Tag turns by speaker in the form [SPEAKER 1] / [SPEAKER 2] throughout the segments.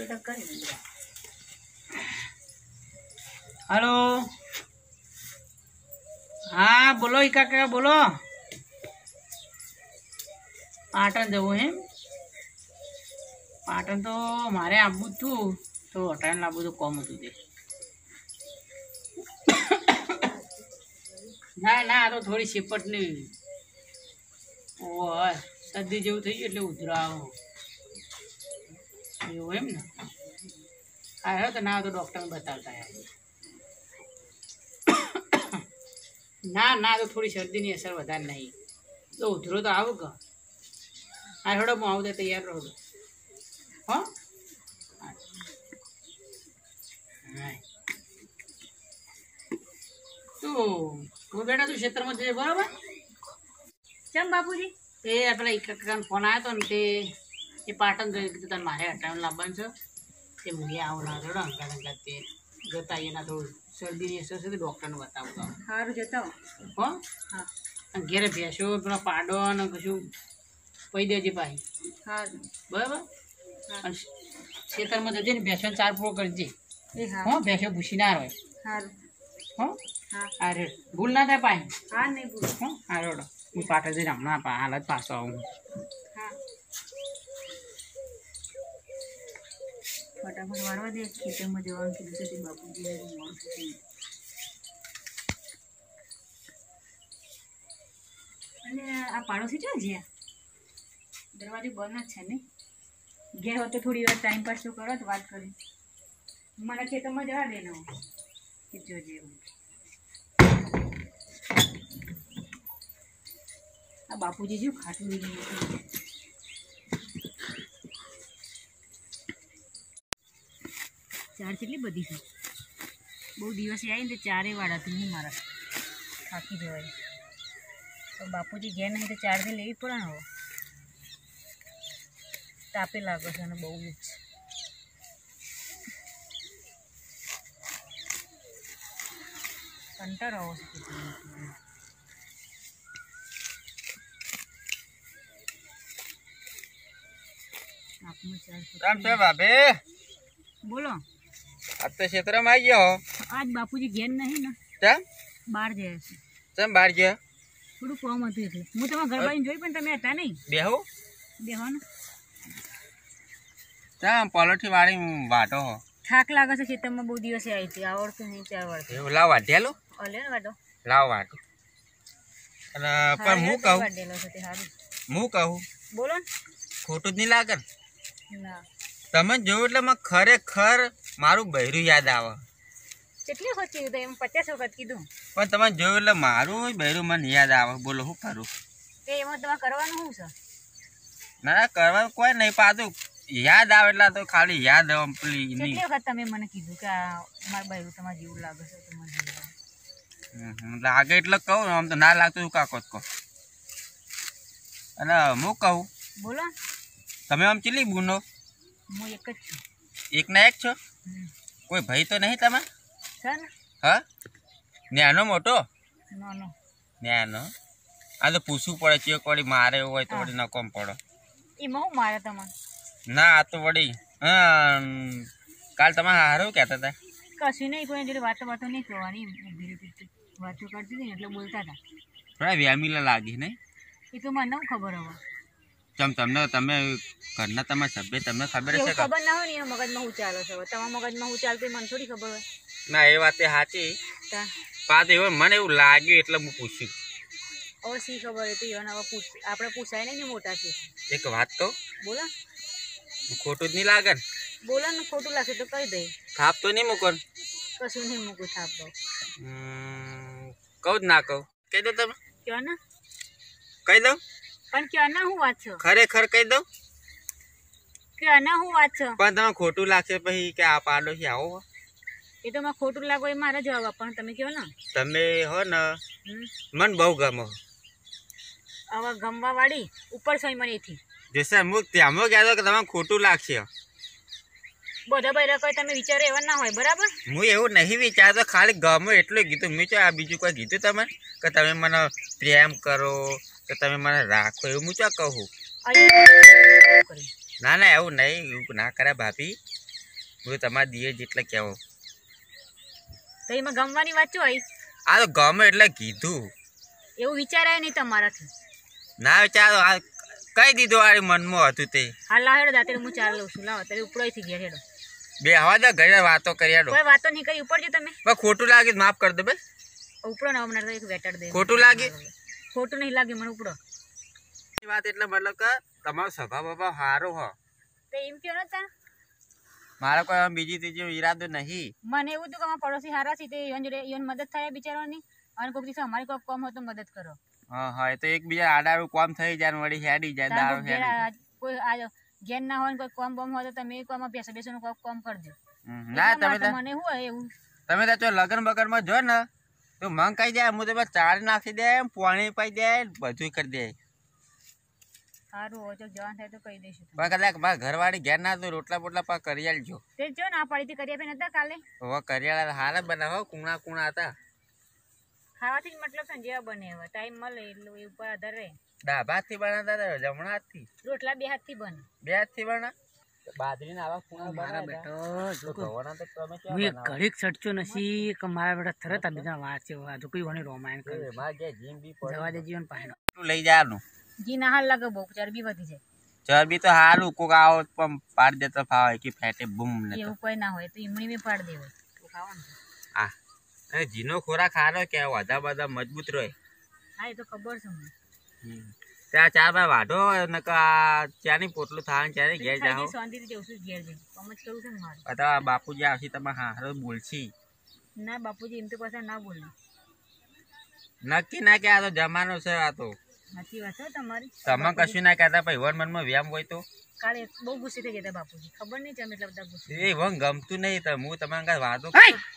[SPEAKER 1] Hello हाँ बोलो ही काका बोलो पाटण जवुं है पाटण तो मारे आवुं थू तो अटाण लावुं तो कम हतुं ते ना ना तो थोड़ी शेपट नहीं ओह सर्दी जेवुं थई गयुं एटले उधरा आवो एवुं एम ने आयो तो ना तो डॉक्टर ने बतावता है ना ना तो थोड़ी सर्दी की असर वधारे नहीं तो उधरो तो आव क हाँ थोड़ा हूँ आऊँ तैयार रहो हाँ तो वो बेटा तू क्षेत्र में जे बराबर चम बापूजी ए पेला एक फोन आया तो ते ये पाटण जो कीधुं तने मारे हटावण लाववानुं छे ते मुझे आवना थोड़ा अंका अंका ते जता एना थोड़ी सर्दी ની અસર છે તો ડોક્ટરને બતાવતો સારું જતા હો હા ઘેરે ભેંસો પેલા પાડો ને કશું પઈ દેજે ભાઈ સારું બરાબર અને ખેતરમાં જજે ને ભેંસોને ચાર પૂરો કરજે હો ભેંસો ભૂસી ના રહે સારું હો હા અરે ભૂલ ના થાય પાઈ હા નહીં ભૂલ હો હારોડો હું પાટે જઈને હમણાં હાલ જ પાછો આવું હા फटाफट वारवा दे खेतर में जवान की दूसरी बापूजी आ पाड़ोशी जो जी दरवाजे बंद है नहीं गए हो तो थोड़ी बार टाइम पास तो करो तो बात करें मारा खेतर में जवा देना हो कि जो जी आ बापूजी जो खाटू चार કેટલી બધી છે બહુ દિવસે આવી ને ચારે વાળા થી નહીં મારા થાકી જવાય તો બાપુજી ઘેર નહીં તો ચાર થી લેવી પડે ને હવે તાપે લાગે છે અને બહુ જ કંટાળો આવે છે આપનું ચાર
[SPEAKER 2] રામ છે બાબે
[SPEAKER 1] બોલો
[SPEAKER 2] अब तो क्षेत्र में आई गया हो
[SPEAKER 1] आज बापूजी घेर नहीं ना
[SPEAKER 2] क्या
[SPEAKER 1] बाहर जाए
[SPEAKER 2] चम बाहर गया
[SPEAKER 1] थोड़ू काम હતું એટલે હું તમારા ઘર બાઈને જોઈ પણ તમે હતા નહીં
[SPEAKER 2] બેહો
[SPEAKER 1] બેહો ને
[SPEAKER 2] ચમ પલોઠી વાળી વાટો હો
[SPEAKER 1] થાક લાગે છે ખેતરમાં બહુ દિવસે આવી હતી આવડતું નહીં ચાર વાર
[SPEAKER 2] એવું લાવ વાઢેલો
[SPEAKER 1] ઓલે ને વાડો
[SPEAKER 2] લાવ વાટો અને પણ હું કહું
[SPEAKER 1] વાડેલો છે તે હારું
[SPEAKER 2] હું કહું
[SPEAKER 1] બોલો
[SPEAKER 2] ખોટું જ નહીં લાગે
[SPEAKER 1] ના
[SPEAKER 2] તમે જોયું એટલે મને ખરેખર મારું બૈરું યાદ આવે
[SPEAKER 1] કેટલી વખત કીધું તો એમ 50 વખત કીધું
[SPEAKER 2] પણ તમે જોયું એટલે મારું બૈરું મને યાદ આવે બોલો શું કરું
[SPEAKER 1] તે એમાં તમારે કરવાનું શું છે
[SPEAKER 2] ના ના કરવાનું કોઈ નહીં પાછું યાદ આવે એટલે તો ખાલી યાદ આવે પેલી
[SPEAKER 1] કેટલી વખત તમે મને કીધું કે આ મારું બૈરું તમારે જેવું લાગે છે તમારે
[SPEAKER 2] લાગે એટલે કહું આમ તો ના લાગતું કાકો જ કહો અને હું કહું
[SPEAKER 1] બોલો
[SPEAKER 2] તમે આમ ચીલી બુનો
[SPEAKER 1] હું એક જ છું
[SPEAKER 2] એક ના એક છો કોઈ ભાઈ તો નહીં તમે
[SPEAKER 1] છે ને
[SPEAKER 2] હા ન્યાનો મોટો
[SPEAKER 1] નો નો
[SPEAKER 2] ન્યાનો આ તો પૂછવું પડે ચેક વળી મારે એવું હોય તો વળી નકોમ પડો
[SPEAKER 1] એમાં હું મારે તમારે
[SPEAKER 2] ના આ તો વળી હા કાલ તમે હારું કહેતા હતા
[SPEAKER 1] કશું નહીં કોઈ જોડે વાતો નહીં કરવાની વાતો કરતી હતી ને એટલે બોલતા હતા
[SPEAKER 2] થોડા વ્યામીલા લાગી નહીં
[SPEAKER 1] એ તો મને ન ખબર હવે
[SPEAKER 2] ચમ તમને તમે ઘરના તમારા સભ્ય તમને ખબર છે
[SPEAKER 1] ખબર ના હોય ને એના મગજમાં હું ચાલે છે તમારા મગજમાં હું ચાલતી મને થોડી ખબર હોય
[SPEAKER 2] ના એ વાત સાચી પાછું એવું મને એવું લાગ્યું એટલે હું પૂછ્યું
[SPEAKER 1] હવે શી ખબર હતી એને હવે આપણે પૂછાય નહીં ને મોટા છે
[SPEAKER 2] એક વાત કહું
[SPEAKER 1] બોલો
[SPEAKER 2] ખોટું જ નહીં લાગે ને
[SPEAKER 1] બોલો ને ખોટું લાગશે તો કહી દે
[SPEAKER 2] થાપ તો નહીં મૂકો
[SPEAKER 1] કશું નહીં મૂકું થાપ દો
[SPEAKER 2] કહું જ ના કહું કહી દો તમે
[SPEAKER 1] કયો ને
[SPEAKER 2] કહી દઉં
[SPEAKER 1] પણ કયો ના હું વાત છો
[SPEAKER 2] ખરેખર કહી દઉં
[SPEAKER 1] કયો ના હું વાત છો
[SPEAKER 2] પણ તમે ખોટું લાગશે પછી કે આ પાડોશી આવો
[SPEAKER 1] એ તો મારે ખોટું લાગો એ મારે જવાબ આપવાનો તમે કહો ને
[SPEAKER 2] તમે હો ને મને બહુ ગમો
[SPEAKER 1] હવે ગમવા વાળી ઉપર સોય મને એથી
[SPEAKER 2] જૈસે હું ત્યાં કહેતો કે તમે ખોટું લાગશે
[SPEAKER 1] બધા બૈરા કોઈ તમે વિચારો એવા ના હોય બરાબર
[SPEAKER 2] હું એવું નહીં વિચારતો ખાલી ગમો એટલું કીધું મેં આ બીજું કોઈ કીધું તમે કે તમે મને પ્રેમ કરો કે તમે મને રાખો એવું હું ચા કહું ના ના એવું નહીં એવું ના કરે ભાભી હું તમારે દીએ જેટલે કહેવો
[SPEAKER 3] તો એમાં ગમવાની વાત શું આવી?
[SPEAKER 2] આ તો ગમે એટલે કીધું
[SPEAKER 3] એવું વિચારાય નહીં તમારાથી.
[SPEAKER 2] ના વિચારો આ કહી દીધું આ મનમાં હતું તે
[SPEAKER 3] હાલ લાવ હેડો દાંતે હું ચાલ લઉં છું. લાવો તારે ઉપડોથી ગયા હેડો.
[SPEAKER 2] બે હવા દે ઘરે વાતો કરી આડો
[SPEAKER 3] કોઈ વાતો નહીં કરી ઉપડજો તમે.
[SPEAKER 2] બસ ખોટું લાગે તો માફ કરી દો બે
[SPEAKER 3] ઉપડો ને હમણાં તો એક વેટાડ દે.
[SPEAKER 2] ખોટું લાગે
[SPEAKER 3] ખોટું નહીં લાગે મને ઉપડો.
[SPEAKER 2] એ વાત એટલે મતલબ કે તમારો સ્વભાવ બાબા સારો હો
[SPEAKER 3] તો એમ કયો નતા
[SPEAKER 2] મારો કોઈ આમ બીજી ત્રીજો ઈરાદો નહીં
[SPEAKER 3] મને એવું હતું કે અમારા પડોશી હારા છે તે ઈવન જોડે ઈવન મદદ થાય બિચારાની અને કોઈક દિવસે અમારી કોઈ કામ હોય તો મદદ કરો.
[SPEAKER 2] હા હા એ તો એકબીજા આડારું કામ થઈ જાય ને વળી હેડી જાય દારૂ હેડી જાય.
[SPEAKER 3] કોઈ આ ઘેર ના હોય ને કોઈ કામ બોમ હોય તો તમે એક આમાં બેસો બેસો કોઈ કામ કરજો.
[SPEAKER 2] ના તમે
[SPEAKER 3] મને શું હોય એવું
[SPEAKER 2] તમે તો લગન બગન માં જો ને તો મંગ કહી દે હું તો બસ ચાર નાખી દે પાણી પાઈ દે બધું કરી દે.
[SPEAKER 3] સારું હોય તો જવાન થાય તો કહી દઈશું.
[SPEAKER 2] કદાચ મારા ઘરવાળી ઘેર ના તો રોટલા બોટલા પા કરી આલજો.
[SPEAKER 3] તે જો ને આ પડીથી કરી આપે નતા કાલે.
[SPEAKER 2] હવે કરિયાળા હારા બનાવો કુણા કુણા હતા.
[SPEAKER 3] ખાવાથી જ મતલબ છે જેવા બને હવે ટાઈમ મળે એટલું એ ઉપર આધાર રહે.
[SPEAKER 2] ડાબા હાથથી બનાવતા જમણા હાથથી
[SPEAKER 3] રોટલા બે હાથથી બને.
[SPEAKER 2] બે હાથથી બના બાજરીના આવા કુણા
[SPEAKER 1] મારા
[SPEAKER 2] બનાવ્યા
[SPEAKER 1] બેટો
[SPEAKER 2] તો ગવાના તો તમે
[SPEAKER 1] હું એક ઘડીક સટચો નથી કે મારા બેટા તરત આ બીજા વાત છે હજુ કોઈ મને રોમાયણ કરે
[SPEAKER 2] માર જે જીમ બી
[SPEAKER 1] જવા દે જીવન પાહેણો
[SPEAKER 2] લઈ જવાનું
[SPEAKER 3] ઘી ના હાલ લાગે બહુ ચરબી વધી જાય.
[SPEAKER 2] ચરબી તો હારું કોક આવો પણ પાડ દેતો ફાવે કે ફેટે બૂમ ને
[SPEAKER 3] એવું કોઈ ના હોય તો ઈમણી બી પાડ દેવાય તો ખાવાનું.
[SPEAKER 2] આ અને જીનો ખોરાક હારો કે વધા બધા મજબૂત રહે.
[SPEAKER 3] હા એ તો ખબર છે મને.
[SPEAKER 2] ત્યાં ચાર બાર વાઢો ને ચાની પોટલું થાય ચાની ઘેર જાઓ
[SPEAKER 3] શાંતિથી જઉં છું ઘેર જઈને કામ જ કરું છું ને મારે.
[SPEAKER 2] અથવા બાપુજી આવશે તમે હારો બોલશી
[SPEAKER 3] ના બાપુજી એમ તો પાછા ના બોલે.
[SPEAKER 2] નક્કી ના કે આ તો જમાનો છે આ તો
[SPEAKER 3] સાચી વાત છે તમારી.
[SPEAKER 2] તમે કશું ના કહેતા ભાઈ વન મનમાં વ્યામ હોય તો
[SPEAKER 3] કાલે બહુ ગુસ્સે થઈ ગયા હતા બાપુજી ખબર નહીં તમે એટલા બધા ગુસ્સે.
[SPEAKER 2] એ વન ગમતું નહીં તો હું તમારા વાતો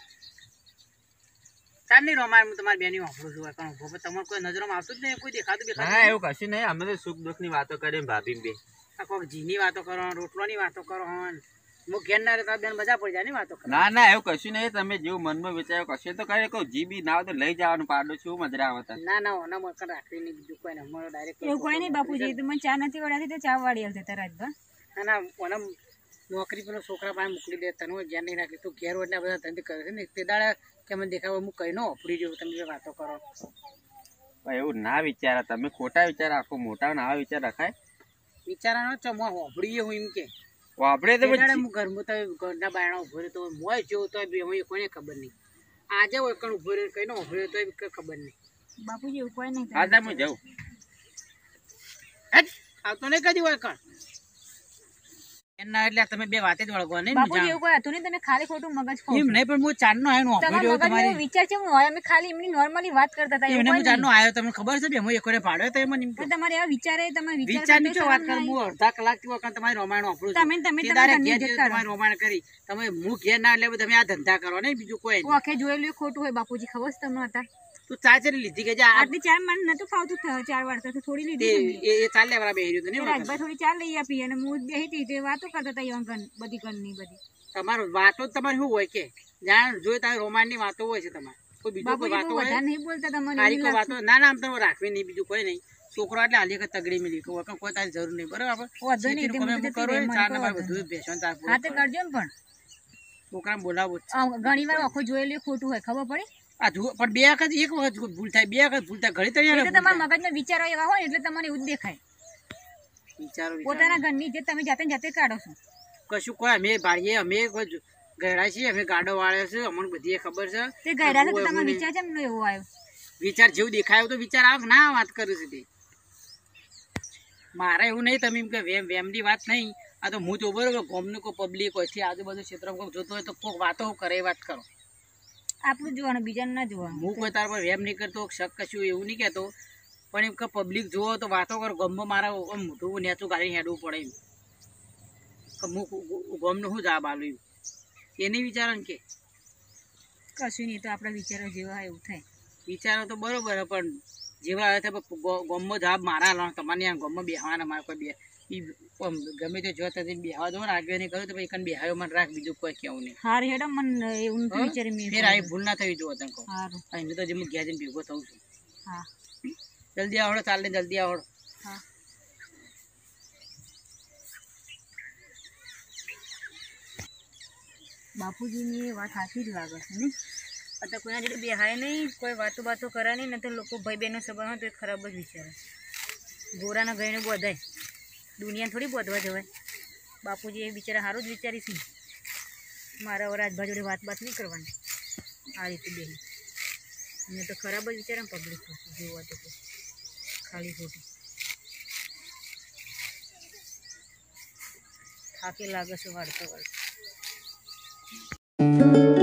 [SPEAKER 1] ચાંદની રોમાયણ હું તમારી બેની વાપરું છું પણ ઉભો તમારે કોઈ નજરોમાં આવતું જ નહીં કોઈ દેખાતું
[SPEAKER 2] ના એવું કશું નહીં અમે તો સુખ દુઃખ ની વાતો કરીએ ભાભી બે
[SPEAKER 1] કોઈક ઘીની વાતો કરો રોટલોની વાતો કરો હું ઘેર ના રહેતા બેન મજા પડી જાય ને વાતો કરો.
[SPEAKER 2] ના ના એવું કશું નહીં તમે જેવું મનમાં વિચારો કશે તો કરે કહું જી બી ના આવે તો લઈ જવાનું પાડો છું મજરા આવતા
[SPEAKER 1] ના ના ઓના મોકલ રાખવી નહીં બીજું કોઈ ને અમારો ડાયરેક્ટ
[SPEAKER 3] એવું કોઈ નહીં બાપુજી તો મને ચા નથી વડાતી તો ચા વાળી આવતી હતા રાતભર.
[SPEAKER 1] ના ના ઓના નોકરી પેલો છોકરા પાસે મોકલી દે તને ધ્યાન નહીં રાખી તું ઘેર એટલા બધા ધંધે કરે છે ને તે દાડા કે મને દેખાવ હું કઈ નો ઓપડી જવું તમે વાતો કરો.
[SPEAKER 2] એવું ના વિચારા તમે ખોટા વિચાર રાખો મોટા ના આવા વિચાર રખાય
[SPEAKER 1] વિચારાનો છો હું ઓપડી હું એમ કે
[SPEAKER 2] આપણે તો
[SPEAKER 1] હું ઘરમાં તો ઘરના બાયણા ઉભો રહ્યો તો મોય જેવું તો હું કોઈને ખબર નહીં આજે હોય કણ ઉભો રહ્યો કઈ નો ઉભો રહ્યો તો ખબર નહીં.
[SPEAKER 3] બાપુજી એવું કોઈ નહીં.
[SPEAKER 2] આજે હું જાઉં
[SPEAKER 1] આવતો નહીં કદી હોય કણ એના એટલે તમે બે વાતે જ વળગો નહીં
[SPEAKER 3] બાપુજી એવું કોઈ હતું નહીં તમે ખાલી ખોટું મગજ ખો.
[SPEAKER 1] એમ નહીં પણ હું ચારનો આવ્યો
[SPEAKER 3] તમારા મગજમાં વિચાર છે હું હોય અમે ખાલી એમની નોર્મલી વાત કરતા હતા.
[SPEAKER 1] હું ચારનો આવ્યો તમને ખબર છે બે હું એક વાર પાડ્યો તો એમાં
[SPEAKER 3] પણ તમારે એવા વિચારે તમે
[SPEAKER 1] વિચારની શું વાત કરું હું અડધા કલાકથી વખત તમારી રોમાયણ વાપરું છું તમારી રોમાયણ કરી તમે હું ઘેર ના એટલે તમે આ ધંધા કરો ને બીજું કોઈ
[SPEAKER 3] આખે જોયેલું ખોટું હોય બાપુજી ખબર છે તમને હતા
[SPEAKER 1] તું ચા ચરી લીધી કે
[SPEAKER 3] આટલી ચાર મને નતું ફાવતું 4 વાર તો થોડી લીધી
[SPEAKER 1] એ ચાલે વાળા બેહર્યું તો નહીં
[SPEAKER 3] રાજભાઈ થોડી ચાર લઈ આપી અને હું બેહી હતી તે વાતો કરતા હતા યંગન બધી ગનની બધી
[SPEAKER 1] તમારું વાતો તમારી શું હોય કે જાણ જોઈ તારી રોમાન ની વાતો હોય છે તમારે કોઈ બીજું કોઈ વાતો હોય
[SPEAKER 3] નહીં બોલતા તમારી
[SPEAKER 1] વાતો ના ના આમ તમે રાખવી નહીં બીજું કોઈ નહીં છોકરો એટલે હાલી તગડી મિલી કોઈ તારી જરૂર નહીં બરાબર બધું બેસવાનું
[SPEAKER 3] હા તો કરજો ને પણ
[SPEAKER 1] છોકરા બોલાવો
[SPEAKER 3] ઘણી વાર આખો જોયેલું ખોટું હોય ખબર પડી
[SPEAKER 1] પણ બે વખત એક વખત ભૂલ થાય બે વખત ભૂલ થાય ઘડી તૈયાર
[SPEAKER 3] તમારા મગજના વિચારો એવા હોય એટલે તમને એવું જ દેખાય
[SPEAKER 1] વિચારો
[SPEAKER 3] પોતાના ઘરની જે તમે જાતે જાતે કાઢો છો
[SPEAKER 1] કશું કોઈ અમે બાળીએ અમે કોઈ ગયડા છીએ અમે ગાડો વાળે છે અમને બધી ખબર છે
[SPEAKER 3] તે ગયડા છે તમારો વિચાર છે એમનો એવો આવ્યો
[SPEAKER 1] વિચાર જેવું દેખાયો તો વિચાર આવ ના વાત કરું છું તે મારે એવું નહીં તમે એમ કે વેમની વાત નહીં આ તો હું તો બરોબર ગોમનું કોઈ પબ્લિક હોય છે આજુબાજુ ક્ષેત્રમાં કોઈ જોતો હોય તો કોઈ વાતો કરે એ વાત કરો
[SPEAKER 3] આપણું જોવાનું બીજાને ના જોવાનું.
[SPEAKER 1] હું કોઈ તાર પર વેમ નહીં કરતો શક કશું એવું નહીં કહેતો પણ એમ કે પબ્લિક જુઓ તો વાતો કરો ગમમાં મારા મોઢું નેચું ગાડી હેડવું પડે એમ કે હું ગમનું શું જવાબ આલું એ નહીં વિચારો ને કે
[SPEAKER 3] કશું નહીં તો આપણા વિચારો જેવા એવું થાય
[SPEAKER 1] વિચારો તો બરોબર પણ જેવા આવે ગમમાં જવાબ મારા લો તમારે ગમમાં બેહવાના મારે કોઈ બે ગમે તે જોતા બેહવા દો ને આગળ નહીં કર્યું તો એક બેહાયો મને રાખ બીજું કોઈ કેવું નહીં
[SPEAKER 3] હાર હેડો મને એવું વિચારી મેં
[SPEAKER 1] ફેર આવી ભૂલ ના થવી જોવો તને કહું અહીં તો જે હું ઘેર જઈને ભેગો થઉં છું
[SPEAKER 3] હા
[SPEAKER 1] જલ્દી આવડો ચાલે જલ્દી આવડો
[SPEAKER 3] હા બાપુજીની વાત સાચી જ લાગે છે નહીં. અત્યારે કોઈના જોડે બેહાય નહીં, કોઈ વાતો કરે નહીં, ને તો લોકો ભાઈ બહેનનો સંબંધ હોય તો એ ખરાબ જ વિચારે. ગોરાના ગઈને બોધાય, દુનિયાને થોડી બોધવા જવાય. બાપુજી એ બિચારા સારું જ વિચારીશ ને. મારા રાજભા જોડે વાત નહીં કરવાની આ રીતે બેન. મેં તો ખરાબ જ વિચારે ને પબ્લિક જોવા તો ખાલી ખોટી થાકે લાગે છે વાળતો.